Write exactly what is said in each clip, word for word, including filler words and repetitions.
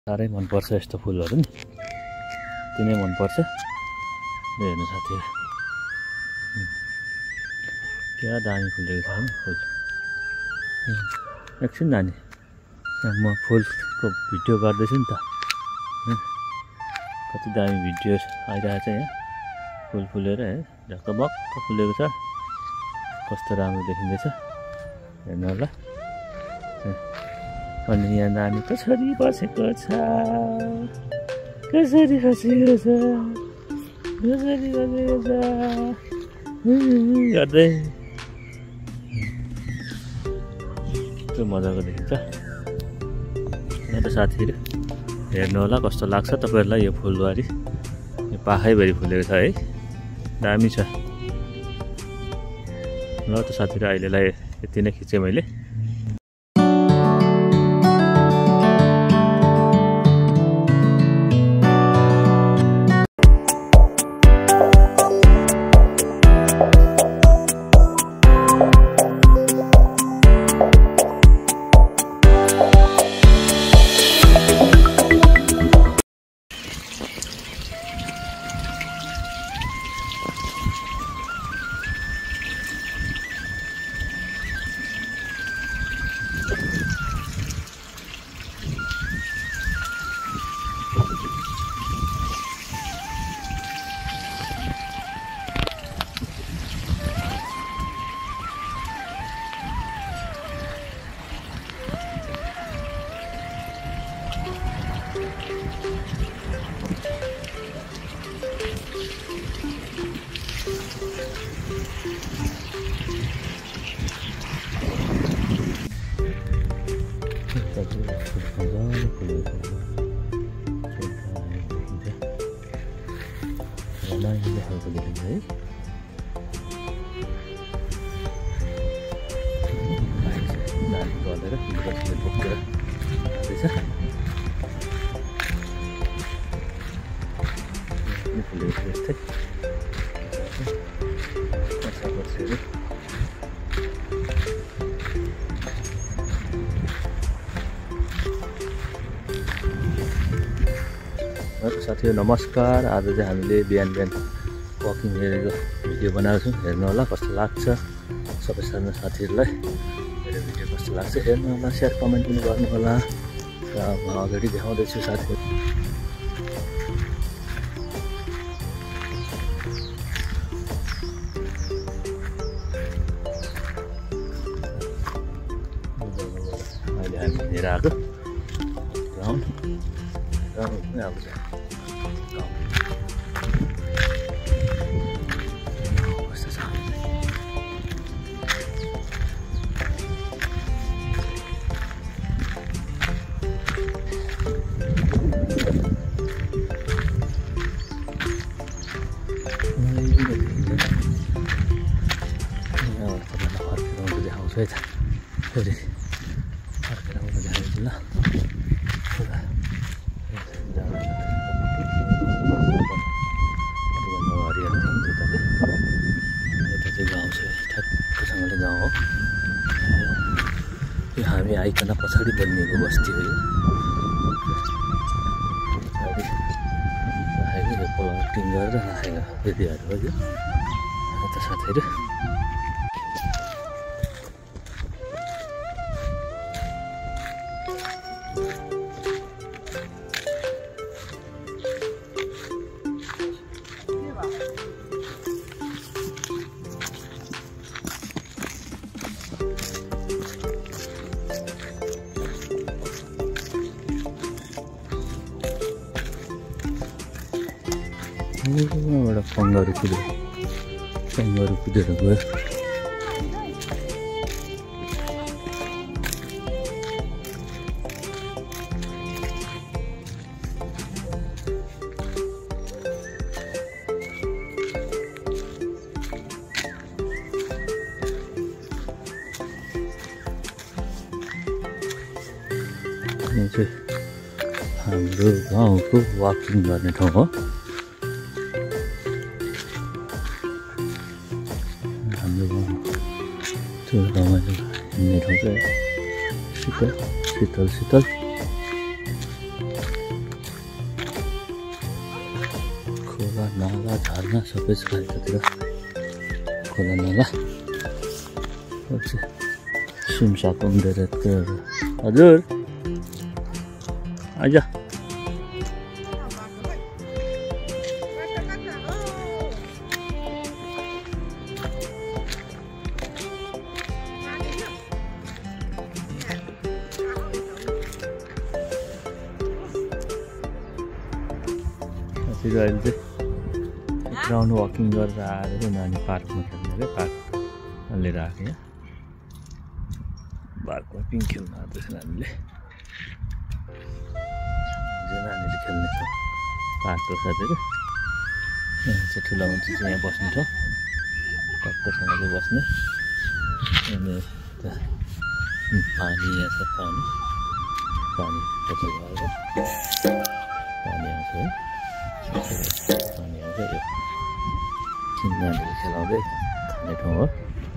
साह्रै मनपर्छ यस्तो फुलहरू नि, अति नै मनपर्छ। हेर्नु साथीहरू क्या दामी फुलेको छ नि फुल। एकछिन नानी म फुलको भिडियो गर्दैछु नि त, कति दामी भिडियो आइरहेको छ यहाँ। फुल फुलेर है ढकबक्क फुलेको छ, कस्तो राम्रो देखिँदैछ हेर्नु होला। अनि यहाँ नानी कसरी बसेको छ, कसरी बसेको छ, कसरी बसेको छ गर्दै कस्तो मजाको देखिन्छ यहाँ त साथीहरू। हेर्नु होला कस्तो लाग्छ तपाईँहरूलाई यो फुलबारी। यो पाखैभरि फुलेको छ है, दामी छ। ल त साथीहरू अहिलेलाई यति नै खिचेँ मैले। रमाइलो खालको देखिन्छ है। नानी गरेर फुलेर बोकेर जाँदैछ। फुलेको यस्तै पर्छ पर्छहरू। साथीहरू नमस्कार। आज चाहिँ हामीले बिहान बिहान वकिङ हेरेको भिडियो बनाएको छौँ, हेर्नु होला कस्तो लाग्छ। सबैजना साथीहरूलाई मेरो भिडियो कस्तो लाग्छ हेर्नु होला, सेयर कमेन्ट पनि गर्नु होला। र म अगाडि देखाउँदैछु साथीहरू। अहिले हामी हिँडेर आएको ग्राउन्ड ग्राउन्ड पनि आएको छ। है त फेरि फर्केर आउँदा देखाउँछु ल। हरियाली देख्नुहुन्छ तपाईँ। यता चाहिँ गाउँ छ, ठ्याक्कसँगले गाउँ हो। यो हामी आइकन पछाडि बनिएको बस्ती हो। यो पछाडि राखेको यो प्लटिङ गरेर राखेको एरियाहरू हो यो। त साथीहरू एउटा कङ्गारू कुद्यो, कङ्गारू कुदेर गयो। यो चाहिँ हाम्रो गाउँको वाकिङ गर्ने ठाउँ हो। हाम्रो गाउँ त्यो रमाइलो हिँड्ने ठाउँ चाहिँ शीतल शीतल शीतल खोला नाला झरना सबै छ यतातिर खोला नाला सुमसाको उम्रेर हजुर आइज अहिले चाहिँ राउन्ड वकिङ गरेर आएर नानी पार्कमा खेल्ने क्या पार्क लिएर आएको यहाँ पार्कमा पिङ खेल्न आउँदैछ नानीले नानीले खेल्ने छ पार्कको साथीहरू यहाँ चाहिँ ठुलो मान्छे चाहिँ यहाँ बस्ने ठाउँ टक्कसँग चाहिँ बस्ने अनि पानी यहाँ छ पानी पानी पछि भएर पानी आउँछ है पानी आउँछ यो नानीले खेलाउँदै खाने ठाउँ हो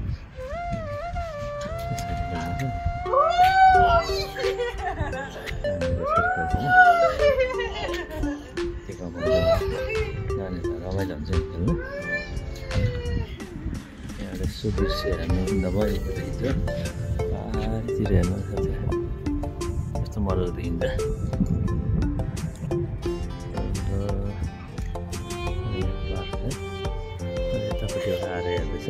नानीहरूलाई रमाइलो हुन्छ खेल्नु यहाँ यसो दृश्य हेर्नु नभएको देखिन्छ पाहाडतिर हेर्नु कस्तो मजाको देखिन्छ यतापट्टि आएर हेर्दैछ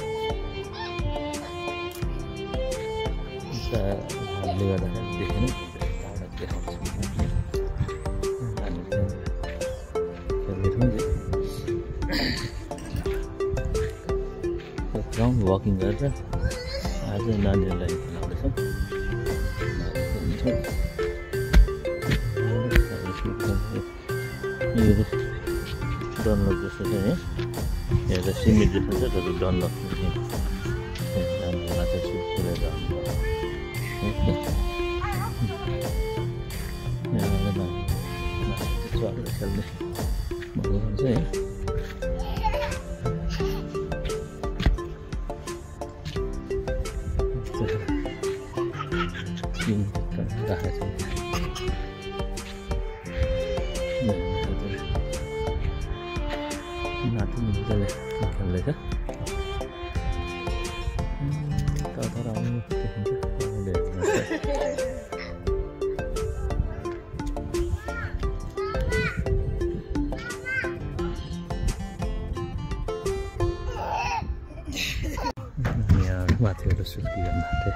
हामीले गर्दाखेरि देखेन टाढा देखाउँछु राउन्ड वकिङ गरेर आज नानीहरूलाई खेलाउँदैछौँ यो डनलप जस्तो छ यहाँ यहाँ त सिमेन्ट जस्तो छ तर डनलप माछा सुकेर चढेर खेल्ने मजा आउँछ है राखेको छ नाति मजाले खेल्दैछ तर आउनु देखिन्छ यहाँ माथिबाट सुर्की गर्न आँटे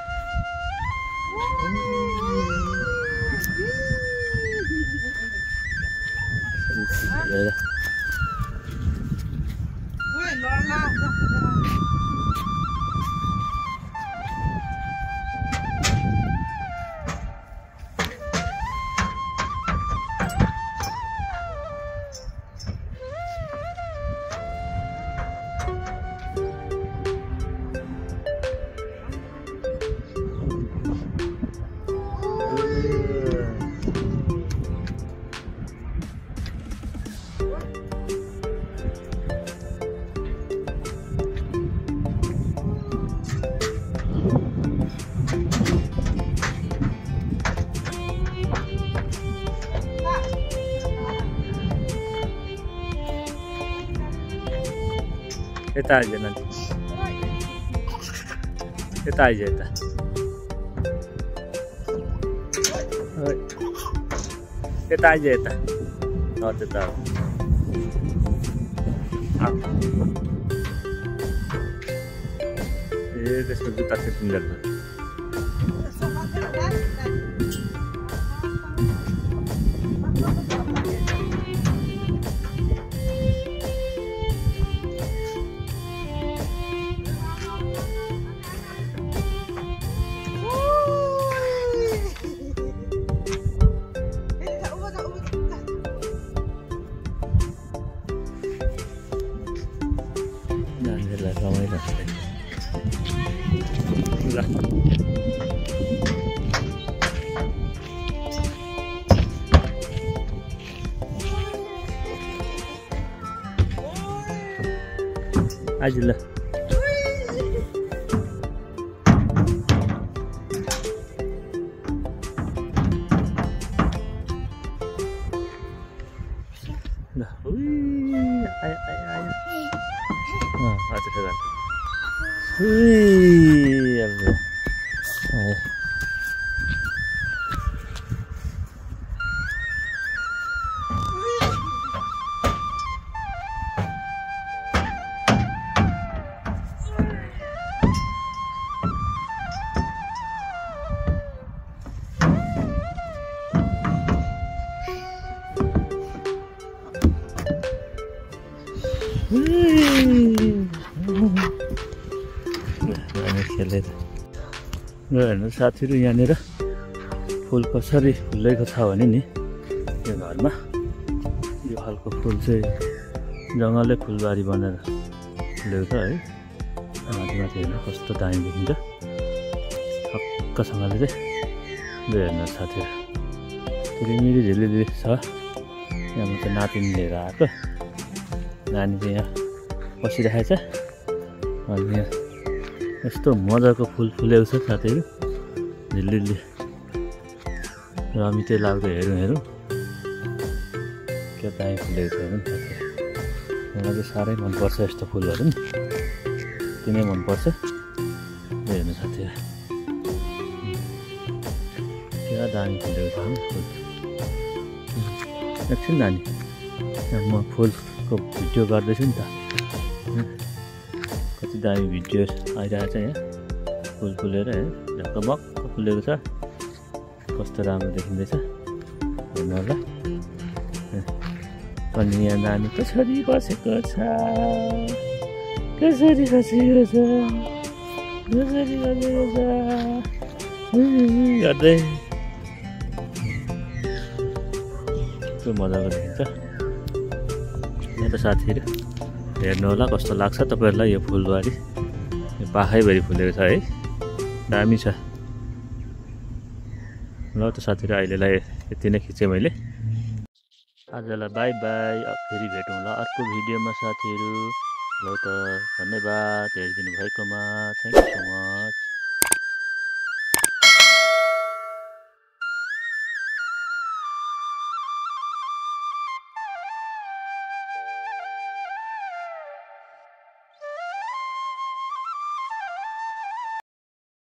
यता आइज नानी यता आइज यता यता आइज यता हो त्यता ए त्यसको जुत्ता फिटिङ गर्नु रमाइलो आज ल ल उई आयो आयो आयो अँ आज फेरि उई अब आयो खेलेर र हेर्नु साथीहरू यहाँनिर फुल कसरी फुलेको छ भने नि यो घरमा यो खालको फुल चाहिँ जङ्गलै फुलबारी बनाएर फुलेको छ है माथि माथि हेर्नु कस्तो दामी देखिन्छ छक्कसँगले चाहिँ यो हेर्नु साथीहरू झिलिमिली झिलिमिली छ यहाँ म चाहिँ नातिनी लिएर आएको नानी चाहिँ यहाँ बसिरहेको छ अनि यहाँ यस्तो मजाको फुल फुलेको छ साथीहरू झिलिली रमितै लाग्दो हेरौँ हेरौँ के दामी फुलेको छ हेरौँ साथीहरू मलाई चाहिँ साह्रै मनपर्छ यस्तो फुलहरू पनि किन मनपर्छ हेर्नु साथीहरू क्या दामी फुलेको छ फुल एकछिन नानी म फुलको भिडियो गर्दैछु नि त कति दामी भिडियो आइरहेको छ यहाँ फुल फुलेर है ढक्कमक्क फुलेको छ कस्तो राम्रो देखिँदैछ हेर्नु होला अनि यहाँ नानी कसरी बसेको छ कसरी बसेको छ कसरी बसेको छ गर्दै कस्तो मजाको देखिन्छ यहाँ त साथीहरू हेर्नु होला कस्तो लाग्छ तपाईँहरूलाई यो फुलबारी यो पाखैभरि फुलेको छ है दामी छ ल त साथीहरू अहिलेलाई यति नै खिचेँ मैले आजलाई बाई बाई फेरि भेटौँ ल अर्को भिडियोमा साथीहरू ल त धन्यवाद हेरिदिनु भएकोमा थ्याङ्क यू सो मच।